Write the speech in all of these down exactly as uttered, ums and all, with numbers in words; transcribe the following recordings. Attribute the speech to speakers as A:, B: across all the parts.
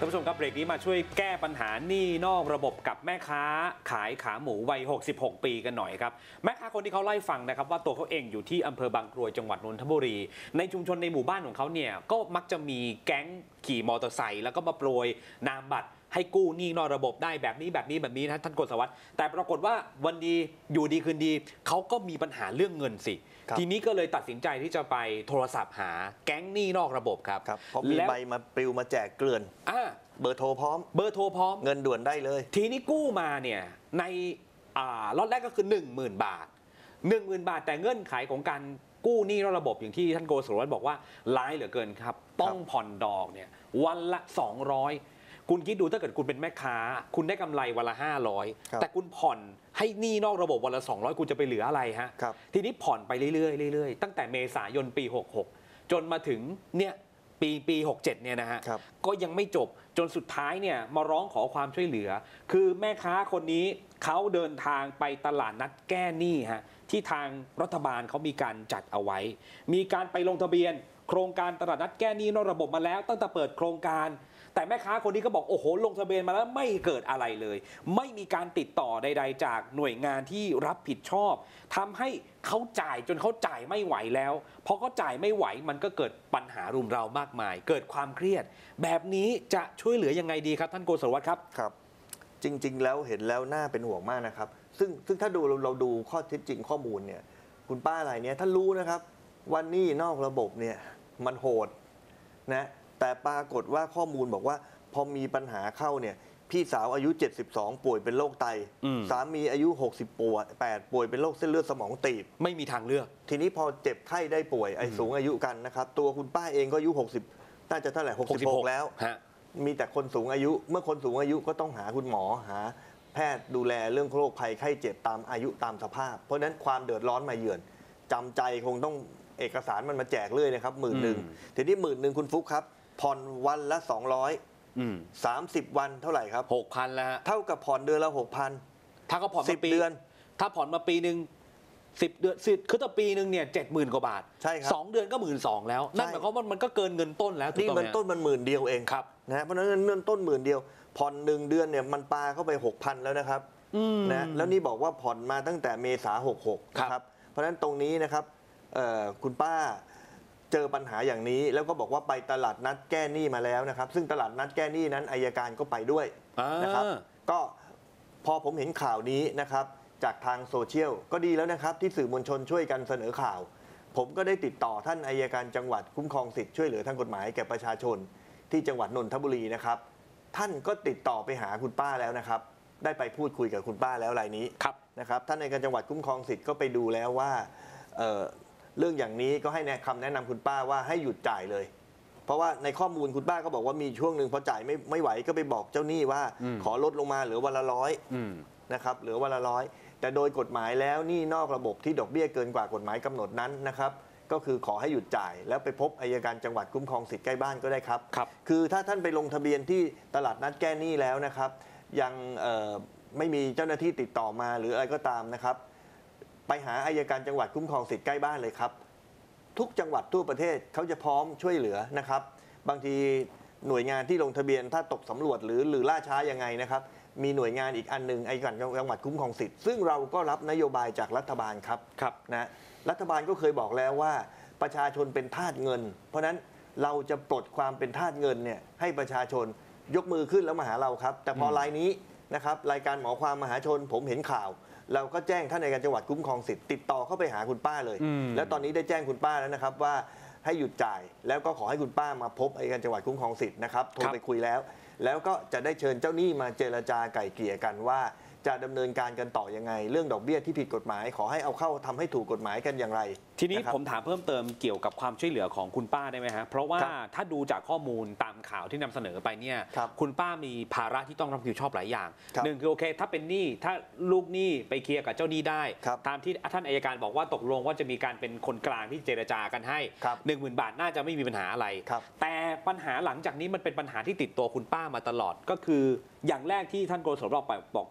A: านผู้ชมครับเบรกนี้มาช่วยแก้ปัญหาหนี้นอกระบบกับแม่ค้าขายขาหมูวัยหกสิบหกปีกันหน่อยครับแม่ค้าคนที่เขาไล่ฟังนะครับว่าตัวเขาเองอยู่ที่อำเภอบางกรวยจังหวัดนนทบุรีในชุมชนในหมู่บ้านของเขาเนี่ยก็มักจะมีแก๊งขี่มอเตอร์ไซค์แล้วก็มาโปรยนามบัตรให้กู้หนี้นอกระบบได้แบบนี้แบบนี้แบบนี้นะท่านกฤษวัฒน์แต่ปรากฏว่าวันดีอยู่ดีคืนดีเขาก็มีปัญหาเรื่องเงินสิทีนี้ก็เลยตัดสินใจที่จะไปโทรศัพท์หาแก๊งหนี้นอกระบบครับ
B: เพราะมีใบมาปลิวมาแจกเกลื่อน
A: อ่า
B: เบอร์โทรพร้อม
A: เบอร์โทรพร้อม
B: เงินด่วนได้เลย
A: ทีนี้กู้มาเนี่ยในอ่ารอบแรกก็คือ หนึ่งหมื่น บาท หนึ่งหมื่น บาทแต่เงื่อนไขของการกู้หนี้นอกระบบอย่างที่ท่านโกศลวัฒน์บอกว่าร้ายเหลือเกินครับต้องผ่อนดอกเนี่ยวันละสองร้อยคุณคิดดูถ้าเกิดคุณเป็นแม่ค้าคุณได้กำไรวันละห้าร้อยแต่คุณผ่อนให้หนี้นอกระบบวันละสองร้อยคุณจะไปเหลืออะไรฮะทีนี้ผ่อนไปเรื่อยๆเรื่อยๆตั้งแต่เมษายนปีหกหกจนมาถึงเนี่ยปีปีหกเจ็ดเนี่ยนะฮะก็ยังไม่จบจนสุดท้ายเนี่ยมาร้องขอความช่วยเหลือคือแม่ค้าคนนี้เขาเดินทางไปตลาดนัดแก้หนี้ฮะที่ทางรัฐบาลเขามีการจัดเอาไว้มีการไปลงทะเบียนโครงการตลาดนัดแก้หนี้นอกระบบมาแล้วตั้งแต่เปิดโครงการแต่แม่ค้าคนนี้ก็บอกโอ้โหลงทะเบียนมาแล้วไม่เกิดอะไรเลยไม่มีการติดต่อใดๆจากหน่วยงานที่รับผิดชอบทำให้เขาจ่ายจนเขาจ่ายไม่ไหวแล้วพอเขาจ่ายไม่ไหวมันก็เกิดปัญหารุมเร้ามากมายเกิดความเครียดแบบนี้จะช่วยเหลือยังไงดีครับท่านโกศลวัฒน์ครับ
B: ครับจริงๆแล้วเห็นแล้วน่าเป็นห่วงมากนะครับซึ่งซึ่งถ้าดูเราเราดูข้อเท็จจริงข้อมูลเนี่ยคุณป้ารายนี้ท่านรู้นะครับวันนี้นอกระบบเนี่ยมันโหดนะแต่ปรากฏว่าข้อมูลบอกว่าพอมีปัญหาเข้าเนี่ยพี่สาวอายุเจ็ดสิบสองป่วยเป็นโรคไตสามีอายุหกสิบแปดป่วยเป็นโรคเส้นเลือดสมองตีบ
A: ไม่มีทางเลือก
B: ทีนี้พอเจ็บไข้ได้ป่วยไอ้สูงอายุกันนะครับตัวคุณป้าเองก็อายุหกสิบน่าจะเท่าไหร่หกสิบหกแล้วมีแต่คนสูงอายุเมื่อคนสูงอายุก็ต้องหาคุณหมอหาแพทย์ดูแลเรื่องโรคภัยไข้เจ็บตามอายุตามสภาพเพราะฉะนั้นความเดือดร้อนมาเยือนจำใจคงต้องเอกสารมันมาแจกเลยนะครับหมื่นหนึ่งทีนี้หมื่นหนึ่งคุณฟุ๊กครับผ่อนวันละสองร้อยสามสิบวันเท่าไหร่ครับ
A: หกพันแล้ว
B: เท่ากับผ่อนเดือนละหกพัน
A: ถ้าเขาผ่อนมาปี
B: เดือน
A: ถ้าผ่อนมาปีหนึ่งสิบเดือนสิบคือต่อปีหนึ่งเนี่ยเจ็ดหมื่นกว่าบาท
B: ใช่ครับ
A: สองเดือนก็หมื่นสองแล้วนั่นหมายความว่ามันก็เกินเงินต้นแล้ว
B: นี่เงินต้นมันหมื่นเดียวเอง
A: ครับ
B: นะเพราะฉะนั้นเงินต้นหมื่นเดียวผ่อนหนึ่งเดือนเนี่ยมันปาเข้าไปหกพันแล้วนะครับนะแล้วนี่บอกว่าผ่อนมาตั้งแต่เมษาหกหกนะครับเพราะฉะนั้นตรงนี้นะครับคุณป้าเจอปัญหาอย่างนี้แล้วก็บอกว่าไปตลาดนัดแก้หนี้มาแล้วนะครับซึ่งตลาดนัดแก้หนี้นั้นอัยการก็ไปด้วยนะครับก็พอผมเห็นข่าวนี้นะครับจากทางโซเชียลก็ดีแล้วนะครับที่สื่อมวลชนช่วยกันเสนอข่าวผมก็ได้ติดต่อท่านอัยการจังหวัดคุ้มครองสิทธิช่วยเหลือทางกฎหมายแก่ประชาชนที่จังหวัดนนทบุรีนะครับท่านก็ติดต่อไปหาคุณป้าแล้วนะครับได้ไปพูดคุยกับคุณป้าแล้วรายนี้นะครับท่านอัยการจังหวัดคุ้มครองสิทธิ์ก็ไปดูแล้วว่าเรื่องอย่างนี้ก็ให้แนะคำแนะนำคุณป้าว่าให้หยุดจ่ายเลยเพราะว่าในข้อมูลคุณป้าก็บอกว่ามีช่วงหนึ่งพอจ่ายไม่ไม่ไหวก็ไปบอกเจ้าหนี้ว่าขอลดลงมาเหลือวันละร้อยนะครับเหลือวันละร้อยแต่โดยกฎหมายแล้วหนี้นอกระบบที่ดอกเบี้ยเกินกว่ากฎหมายกำหนดนั้นนะครับก็คือขอให้หยุดจ่ายแล้วไปพบอัยการจังหวัดคุ้มครองสิทธิ์ใกล้บ้านก็ได้ครับ
A: ครับ
B: คือถ้าท่านไปลงทะเบียนที่ตลาดนัดแก้หนี้แล้วนะครับยังไม่มีเจ้าหน้าที่ติดต่อมาหรืออะไรก็ตามนะครับไปหาอัยการจังหวัดคุ้มครองสิทธิ์ใกล้บ้านเลยครับทุกจังหวัดทั่วประเทศเขาจะพร้อมช่วยเหลือนะครับบางทีหน่วยงานที่ลงทะเบียนถ้าตกสำรวจหรือหรือล่าช้ายังไงนะครับมีหน่วยงานอีกอันหนึ่งอัยการจังหวัดคุ้มครองสิทธิ์ซึ่งเราก็รับนโยบายจากรัฐบาลครับ
A: ครับ
B: นะรัฐบาลก็เคยบอกแล้วว่าประชาชนเป็นทาสเงินเพราะฉะนั้นเราจะปลดความเป็นทาสเงินเนี่ยให้ประชาชนยกมือขึ้นแล้วมาหาเราครับแต่พอรายนี้นะครับรายการหมอความมหาชนผมเห็นข่าวเราก็แจ้งท่านอัยการจังหวัดคุ้มครองสิทธิ์ติดต่อเข้าไปหาคุณป้าเลยแล้วตอนนี้ได้แจ้งคุณป้าแล้วนะครับว่าให้หยุดจ่ายแล้วก็ขอให้คุณป้ามาพบอัยการจังหวัดคุ้มครองสิทธิ์นะครับโทรไปคุยแล้วแล้วก็จะได้เชิญเจ้าหนี้มาเจรจาไกล่เกลี่ยกันว่าจะดำเนินการกันต่อยังไงเรื่องดอกเบี้ยที่ผิดกฎหมายขอให้เอาเข้าทำให้ถูกกฎหมายกันอย่างไร
A: ทีนี้ผมถามเพิ่มเติมเกี่ยวกับความช่วยเหลือของคุณป้าได้ไหมฮะเพราะว่าถ้าดูจากข้อมูลตามข่าวที่นำเสนอไปเนี่ยคุณป้ามีภาระที่ต้องรับผิดชอบหลายอย่างหนึ่งคือโอเคถ้าเป็นหนี้ถ้าลูกหนี้ไปเคลียร์กับเจ้าหนี้ได้ตามที่ท่านอัยการบอกว่าตกลงว่าจะมีการเป็นคนกลางที่เจรจากันให้หนึ่งหมื่นบาทน่าจะไม่มีปัญหาอะไรแต่ปัญหาหลังจากนี้มันเป็นปัญหาที่ติดตัวคุณป้ามาตลอดก็คืออย่างแรกที่ท่านโกศลบอกไปบอกไปว่า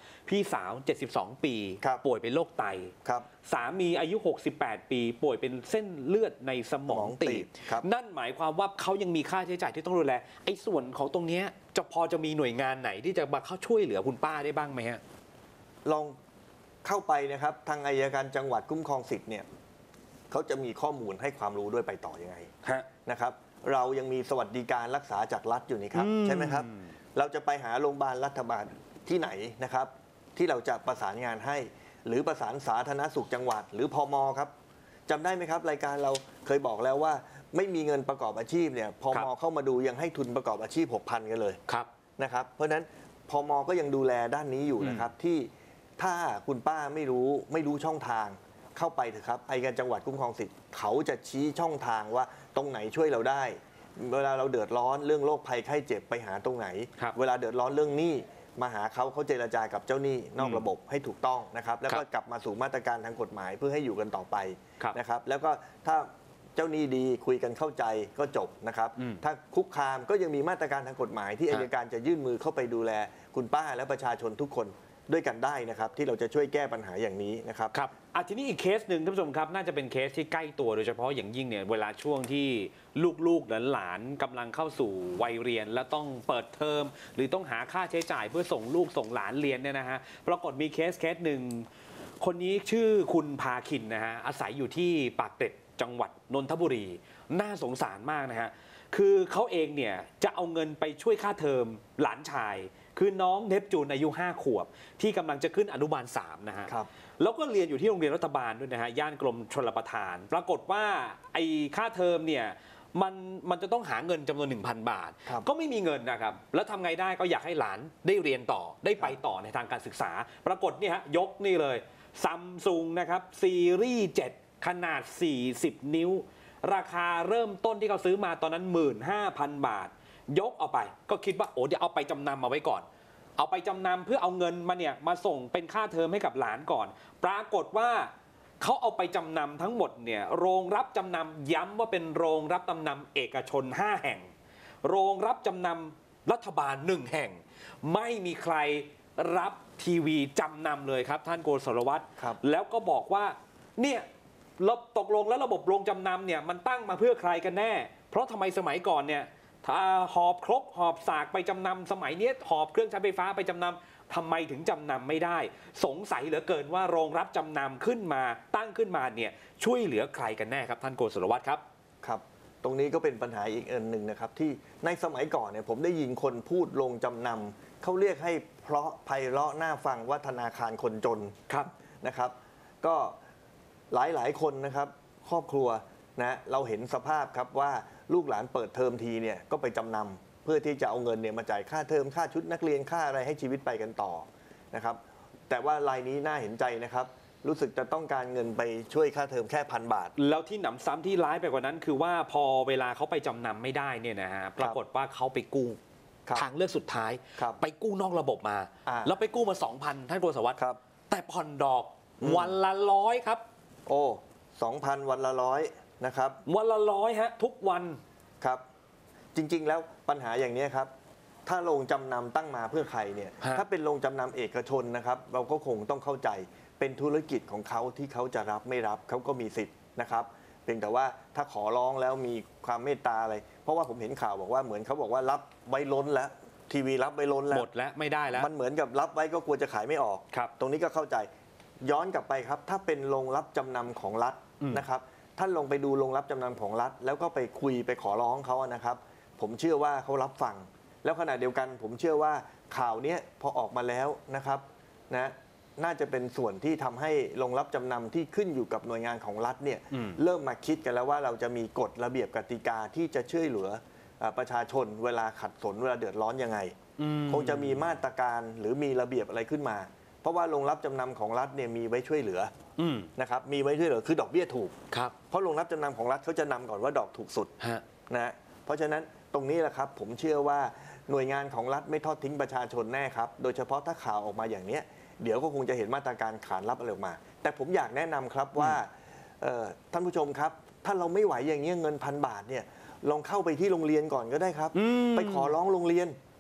A: พี่สาว เจ็ดสิบสอง ปี
B: ครับ
A: ป่วยเป็นโรคไต
B: ครับ
A: สามีอายุ หกสิบแปด ปี ป่วยเป็นเส้นเลือดในสมองตีบ
B: ครับ
A: นั่นหมายความว่าเขายังมีค่าใช้จ่ายที่ต้องดูแลไอ้ส่วนของตรงเนี้ยจะพอจะมีหน่วยงานไหนที่จะมาเข้าช่วยเหลือคุณป้าได้บ้างไหมฮะ
B: ลองเข้าไปนะครับทางอัยการจังหวัดคุ้มครองสิทธิ์เนี่ยเขาจะมีข้อมูลให้ความรู้ด้วยไปต่อยังไง
A: ฮะ
B: นะครับ เรายังมีสวัสดิการรักษาจากรัฐอยู่นี่ครับ
A: อืม
B: ใช่ไหมครับ เราจะไปหาโรงพยาบาลรัฐบาลที่ไหนนะครับ ที่เราจะประสานงานให้ หรือประสานสาธารณสุขจังหวัด หรือพมครับจำได้ไหมครับรายการเราเคยบอกแล้วว่า ไม่มีเงินประกอบอาชีพเนี่ยพมเข้ามาดูยังให้ทุนประกอบอาชีพ หกพัน กันเลย
A: ครับ
B: นะครับเพราะฉะนั้นพมก็ยังดูแลด้านนี้อยู่นะครับที่ถ้าคุณป้าไม่รู้ไม่รู้ช่องทางเข้าไปเถอะครับอัยการจังหวัดคุ้มครองสิทธิ์เขาจะชี้ช่องทางว่าตรงไหนช่วยเราได้ เวลาเราเดือดร้อนเรื่องโรคภัยไข้เจ็บไปหาตรงไหน
A: ครับ
B: เวลาเดือดร้อนเรื่องหนี้มาหาเขาเขาเจรจากับเจ้าหนี้นอก
A: อืม
B: ระบบให้ถูกต้องนะครับแล้วก็
A: ครับ
B: กลับมาสู่มาตรการทางกฎหมายเพื่อให้อยู่กันต่อไป
A: ครับ
B: นะครับแล้วก็ถ้าเจ้าหนี้ดีคุยกันเข้าใจก็จบนะครับ
A: อืม
B: ถ้าคุกคามก็ยังมีมาตรการทางกฎหมายที่
A: ฮะ
B: อัยการจะยื่นมือเข้าไปดูแลคุณป้าและประชาชนทุกคนด้วยกันได้นะครับที่เราจะช่วยแก้ปัญหาอย่างนี้นะครับ
A: ครับอ่ะทีนี้อีกเคสหนึ่งท่านผู้ชมครับ น่าจะเป็นเคสที่ใกล้ตัวโดยเฉพาะอย่างยิ่งเนี่ยเวลาช่วงที่ลูกๆหลานๆกำลังเข้าสู่วัยเรียน และต้องเปิดเทอม หรือต้องหาค่าใช้จ่ายเพื่อส่งลูกส่งหลานเรียนเนี่ยนะฮะปรากฏมีเคสเคสหนึ่งคนนี้ชื่อคุณพาคินนะฮะอาศัยอยู่ที่ปากเกร็ดจังหวัดนนทบุรี น่าสงสารมากนะฮะคือเขาเองเนี่ยจะเอาเงินไปช่วยค่าเทอมหลานชาย คือน้องเนปจูนอายุห้าขวบ ที่กำลังจะขึ้นอนุบาลสามนะฮะ
B: ครับ
A: แล้วก็เรียนอยู่ที่โรงเรียนรัฐบาลด้วยนะฮะย่านกรมชลประทาน ปรากฏว่าไอ้ค่าเทอมเนี่ยมันมันจะต้องหาเงินจำนวน หนึ่งพัน บาท
B: ครับ
A: ก็ไม่มีเงินนะครับ แล้วทำไงได้ก็อยากให้หลานได้เรียนต่อได้ไปต่อในทางการศึกษา ปรากฏเนี่ยฮะยกนี่เลยซัมซุงนะครับซีรีส์เจ็ดขนาด สี่สิบ นิ้ว ราคาเริ่มต้นที่เขาซื้อมาตอนนั้น หนึ่งหมื่นห้าพัน บาท ยกเอาไปก็คิดว่าโอ้เดี๋ยวเอาไปจำนำมาไว้ก่อน เอาไปจำนำเพื่อเอาเงินมาเนี่ยมาส่งเป็นค่าเทอมให้กับหลานก่อน ปรากฏว่าเขาเอาไปจำนำทั้งหมดเนี่ยโรงรับจำนำย้ำว่าเป็นโรงรับจำนำเอกชน ห้า แห่ง โรงรับจำนำรัฐบาลหนึ่งแห่ง ไม่มีใครรับทีวีจำนำเลยครับท่านโกศลวัฒน์
B: ครับ
A: แล้วก็บอกว่าเนี่ยเราตกลงแล้วระบบโรงจำนำเนี่ยมันตั้งมาเพื่อใครกันแน่ เพราะทำไมสมัยก่อนเนี่ยถ้าหอบครกหอบสากไปจำนำสมัยนี้หอบเครื่องใช้ไฟฟ้าไปจำนำทำไมถึงจำนำไม่ได้ สงสัยเหลือเกินว่าโรงรับจำนำขึ้นมาตั้งขึ้นมาเนี่ยช่วยเหลือใครกันแน่ครับท่านโกศลวัฒน์ครับ
B: ครับตรงนี้ก็เป็นปัญหาอีกอันหนึ่งนะครับที่ในสมัยก่อนเนี่ยผมได้ยินคนพูดลงจำนำเขาเรียกให้เพราะไพเราะน่าฟังว่าธนาคารคนจน
A: ครับ
B: นะครับ ก็หลายหลายคนนะครับครอบครัวนะเราเห็นสภาพครับว่าลูกหลานเปิดเทอมทีเนี่ยก็ไปจำนำเพื่อที่จะเอาเงินเนี่ยมาจ่ายค่าเทอมค่าชุดนักเรียนค่าอะไรให้ชีวิตไปกันต่อนะครับแต่ว่ารายนี้น่าเห็นใจนะครับรู้สึกจะต้องการเงินไปช่วยค่าเทอมแค่พันบาท
A: แล้วที่หนำซ้ำที่ร้ายไปกว่านั้นคือว่าพอเวลาเขาไปจำนำไม่ได้เนี่ยนะฮะปรากฏว่าเขาไปกู้
B: ครับ
A: ทางเลือกสุดท้าย
B: ครับ
A: ไปกู้นอกระบบมา
B: อ่า
A: แล้วไปกู้มา สองพัน ท่านโกศวัฒน์
B: ครับ
A: แต่ผ่อนดอก
B: อืม
A: วันละร้อยครับ
B: โอ้สองพันวันละร้อยนะครับ
A: วันละร้อยฮะทุกวัน
B: ครับจริงๆแล้วปัญหาอย่างนี้ครับถ้าโรงจำนำตั้งมาเพื่อใครเนี่ย
A: ฮะ
B: ถ้าเป็นโรงจำนำเอกชนนะครับเราก็คงต้องเข้าใจเป็นธุรกิจของเขาที่เขาจะรับไม่รับเขาก็มีสิทธิ์นะครับเพียงแต่ว่าถ้าขอร้องแล้วมีความเมตตาอะไร เพราะว่าผมเห็นข่าวบอกว่าเหมือนเขาบอกว่ารับไว้ล้นแล้วทีวีรับไว้ล้นแล้ว
A: หมดแล้วไม่ได้แล้ว
B: มันเหมือนกับรับไว้ก็กลัวจะขายไม่ออก
A: ครับ
B: ตรงนี้ก็เข้าใจย้อนกลับไปครับ ถ้าเป็นโรงรับจำนำของรัฐ
A: อืม
B: นะครับท่านลงไปดูโรงรับจำนำของรัฐ แล้วก็ไปคุยไปขอร้องเขาอะนะครับ ผมเชื่อว่าเขารับฟัง แล้วขณะเดียวกัน ผมเชื่อว่าข่าวเนี้ยพอออกมาแล้วนะครับนะน่าจะเป็นส่วนที่ทำให้โรงรับจำนำที่ขึ้นอยู่กับหน่วยงานของรัฐเนี่ย
A: อืม
B: เริ่มมาคิดกันแล้วว่าเราจะมีกฎระเบียบกติกาที่จะช่วยเหลือเอ่อประชาชนเวลาขัดสนเวลาเดือดร้อนยังไง
A: อืม
B: คงจะมีมาตรการหรือมีระเบียบอะไรขึ้นมา เพราะว่าโรงรับจำนำของรัฐเนี่ยมีไว้ช่วยเหลือ
A: อืม
B: นะครับมีไว้ช่วยเหลือคือดอกเบี้ยถูก
A: ครับ
B: เพราะโรงรับจำนำของรัฐเขาจะนำก่อนว่าดอกถูกสุด
A: ฮะ
B: นะฮะเพราะฉะนั้นตรงนี้แหละครับผมเชื่อว่าหน่วยงานของรัฐไม่ทอดทิ้งประชาชนแน่ครับโดยเฉพาะถ้าข่าวออกมาอย่างเนี้ยเดี๋ยวก็คงจะเห็นมาตรการขานรับอะไรออกมา แต่ผมอยากแนะนำครับว่าเอ่อท่านผู้ชมครับ ถ้าเราไม่ไหวอย่างเงี้ยเงินพันบาทเนี่ยลองเข้าไปที่โรงเรียนก่อนก็ได้ครับ
A: อืม
B: ไปขอร้องโรงเรียน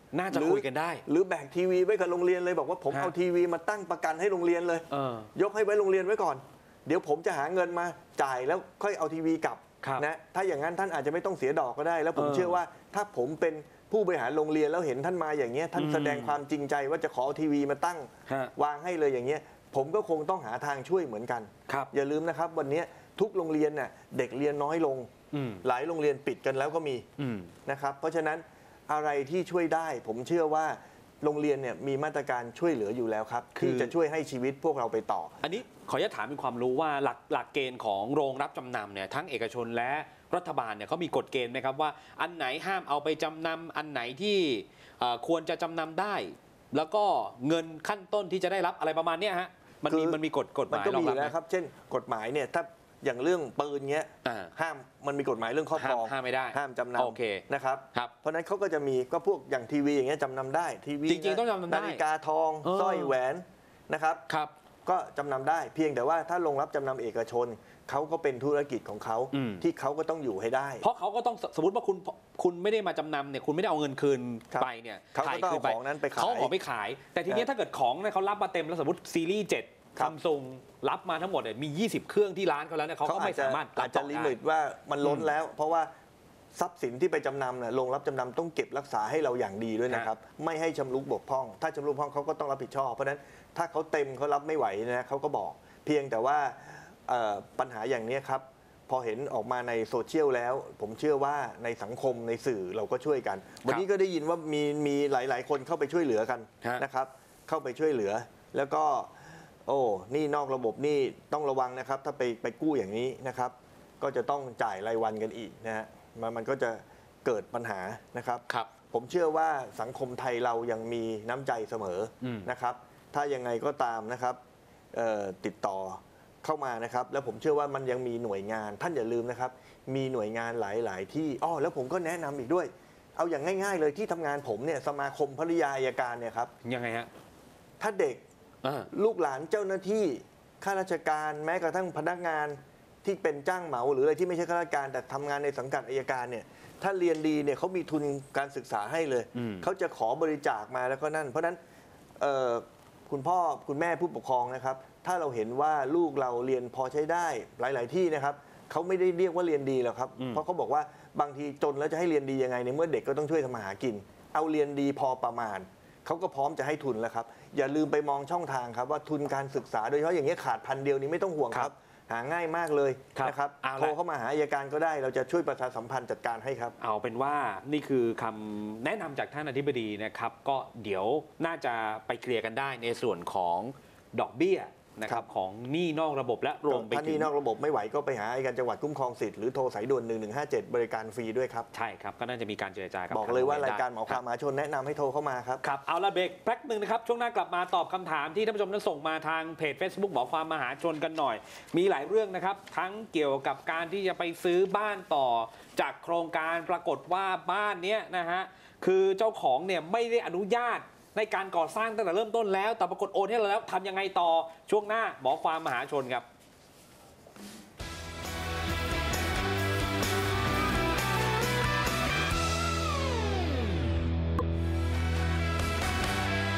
A: น่าจะคุยกันได้
B: หรือแบ่งทีวีไว้กับโรงเรียนเลยบอกว่าผม
A: ฮะ
B: เอาทีวีมาตั้งประกันให้โรงเรียนเลย
A: เออย
B: กให้ไว้โรงเรียนไว้ก่อน เดี๋ยวผมจะหาเงินมาจ่ายแล้วค่อยเอาทีวีกลับ
A: ครับ
B: นะถ้าอย่างนั้นท่านอาจจะไม่ต้องเสียดอกก็ได้ แล้วผม
A: เออ
B: เชื่อว่าถ้าผมเป็นผู้บริหารโรงเรียนแล้วเห็นท่านมาอย่างเงี้ยท่าน
A: อืม
B: แสดงความจริงใจว่าจะขอเอาทีวีมาตั้ง
A: ฮะ
B: วางให้เลยอย่างเงี้ยผมก็คงต้องหาทางช่วยเหมือนกัน
A: ครับ
B: อย่าลืมนะครับวันนี้ทุกโรงเรียนน่ะเด็กเรียนน้อยลง
A: อืม
B: หลายโรงเรียนปิดกันแล้วก็มี
A: อืม
B: นะครับเพราะฉะนั้นอะไรที่ช่วยได้ ผมเชื่อว่าโรงเรียนเนี่ยมีมาตรการช่วยเหลืออยู่แล้วครับ
A: คือ
B: ที่จะช่วยให้ชีวิตพวกเราไปต่อ
A: อันนี้ขออนุญาตถามเป็นความรู้ว่าหลักหลักเกณฑ์ของโรงรับจำนำเนี่ยทั้งเอกชนและรัฐบาลเนี่ยเขามีกฎเกณฑ์ไหมครับว่าอันไหนห้ามเอาไปจำนำอันไหนที่เอ่อควรจะจำนำได้ แล้วก็เงินขั้นต้นที่จะได้รับอะไรประมาณเนี้ยฮะมันมี
B: คือ
A: มันมีกฎกฎห
B: มัน
A: มาย
B: ก็
A: รอ
B: มี
A: งรับ
B: แล้ว
A: ไหม
B: ครับ เช่นกฎหมายเนี่ยถ้าอย่างเรื่องปืนเงี้ย
A: อ่า
B: ห้ามมันมีกฎหมายเรื่องครอบครอง
A: ห้ามห้ามไม่ได้
B: ห้ามจำน
A: โอเค
B: ำนะครับ
A: ครับ
B: เพราะฉะนั้นเขาก็จะมีก็พวกอย่างทีวีอย่างเงี้ยจำนำได้ทีวี
A: จริงๆต้องจำนำได้
B: นาฬิกาทอง
A: เออ
B: สร้อยแหวนนะครับ
A: ครับ
B: ก็จำนำได้เพียงแต่ว่าถ้าลงรับจำนำเอกชนเขาก็เป็นธุรกิจของเขา
A: อืม
B: ที่เขาก็ต้องอยู่ให้ได้
A: เพราะเขาก็ต้องสมมติว่าคุณคุณไม่ได้มาจำนำเนี่ยคุณไม่ได้เอาเงินคืน
B: ครับ
A: ไปเนี่ย
B: เขาก็ต้องเอาของนั้นไปขาย
A: เขาเอาของไปขาย แต่ทีเนี้ยถ้าเกิดของเนี่ยเขารับมาเต็มแล้วสมมติซีรีส์เจ็ด
B: ครั
A: ซั
B: บ
A: มซุงรับมาทั้งหมดเนี่ยมียี่สิบเครื่องที่ร้านเขาแล้วเนี่ยเขา
B: เขา
A: ก็
B: อา
A: ไม่
B: จจะ
A: สามารถรั
B: อา
A: บ
B: จ
A: ต่
B: จะ
A: อ
B: ลิ
A: ได้
B: มิตว่ามันล้น
A: อืม
B: แล้ว เพราะว่าทรัพย์สินที่ไปจำนำเนี่ยโรงรับจำนำต้องเก็บรักษาให้เราอย่างดีด้วยนะครับ ไม่ให้ชำรุกบกพร่อง ถ้าชำรุกบกพร่องเขาก็ต้องรับผิดชอบ เพราะฉะนั้นถ้าเขาเต็มเขารับไม่ไหวนะเขาก็บอก เพียงแต่ว่าเอ่อปัญหาอย่างนี้ครับ พอเห็นออกมาในโซเชียลแล้ว ผมเชื่อว่าในสังคมในสื่อเราก็ช่วยกัน วันนี้ก็ได้ยินว่ามีมีหลาย ๆ คนเข้าไปช่วยเหลือกัน
A: ฮะ
B: นะครับ เข้าไปช่วยเหลือ แล้วก็โอ้นี่นอกระบบนี่ต้องระวังนะครับ ถ้าไปไปกู้อย่างนี้นะครับ ก็จะต้องจ่ายรายวันกันอีกนะฮะมันมันก็จะเกิดปัญหานะครับ
A: ครับ
B: ผมเชื่อว่าสังคมไทยเรายังมีน้ำใจเสมอ
A: อืม
B: นะครับ ถ้ายังไงก็ตามนะครับเอ่อติดต่อเข้ามานะครับ แล้วผมเชื่อว่ามันยังมีหน่วยงาน ท่านอย่าลืมนะครับ มีหน่วยงานหลาย ๆ ที่อ้อแล้วผมก็แนะนำอีกด้วย เอาอย่างง่าย ๆ เลยที่ทำงานผมเนี่ยสมาคมภริยาอัยการเนี่ยครับ
A: ยังไงฮะ
B: ถ้าเด็ก
A: อ่า
B: ลูกหลานเจ้าหน้าที่ข้าราชการแม้กระทั่งพนักงานที่เป็นจ้างเหมาหรืออะไรที่ไม่ใช่ข้าราชการแต่ทำงานในสังกัดอัยการเนี่ยถ้าเรียนดีเนี่ยเขามีทุนการศึกษาให้เลย
A: อืม
B: เขาจะขอบริจาคมาแล้วก็นั่น เพราะฉะนั้นเอ่อคุณพ่อคุณแม่ผู้ปกครองนะครับ ถ้าเราเห็นว่าลูกเราเรียนพอใช้ได้หลาย ๆ ที่นะครับเขาไม่ได้เรียกว่าเรียนดีหรอกครับ
A: อืม
B: เพราะเขาบอกว่าบางทีจนแล้วจะให้เรียนดียังไงในเมื่อเด็กก็ต้องช่วยทำมาหากิน เอาเรียนดีพอประมาณ เขาก็พร้อมจะให้ทุนแล้วครับ อย่าลืมไปมองช่องทางครับว่าทุนการศึกษาโดยเฉพาะอย่างเงี้ยขาดพันเดียวนี้ไม่ต้องห่วงครับ หาง่ายมากเลย
A: ครับ
B: นะครับ
A: เอาละ
B: โทรเข้ามาหาอัยการก็ได้ เราจะช่วยประชาสัมพันธ์จัดการให้ครับ
A: เอาเป็นว่านี่คือคำแนะนำจากท่านอธิบดีนะครับ ก็เดี๋ยวน่าจะไปเคลียร์กันได้ในส่วนของดอกเบี้ยนะค
B: ครั
A: รับบ ของหนี้นอกระบบและรวมไป
B: ถ้า
A: ถึ
B: นี่
A: ง
B: นอกระบบไม่ไหวก็ไปหาอัยการจังหวัดคุ้มครองสิทธิ์หรือโทรสายด่วนหนึ่งหนึ่งห้าเจ็ดบริการฟรีด้วยครับ
A: ใช่ครับ ก็น่าจะมีการเจรจากับ
B: บอก
A: ทง
B: เลยว่า
A: โง
B: ราย
A: ได้
B: การหมอความมหาชนแนะนำให้โทรเข้ามาครับ
A: ครับเอาละเบรกแป๊บหนึ่งนะครับ ช่วงหน้ากลับมาตอบคำถามที่ท่านผู้ชมนั้นส่งมาทางเพจ Facebook หมอความมหาชนกันหน่อย มีหลายเรื่องนะครับ ทั้งเกี่ยวกับการที่จะไปซื้อบ้านต่อจากโครงการปรากฏว่าบ้านเนี้ยนะฮะคือเจ้าของเนี่ยไม่ได้อนุญาตในการก่อสร้างตั้งแต่เริ่มต้นแล้วแต่ปรากฏโอนให้เราแล้วทำยังไงต่อช่วงหน้าหมอความมหาชนครับ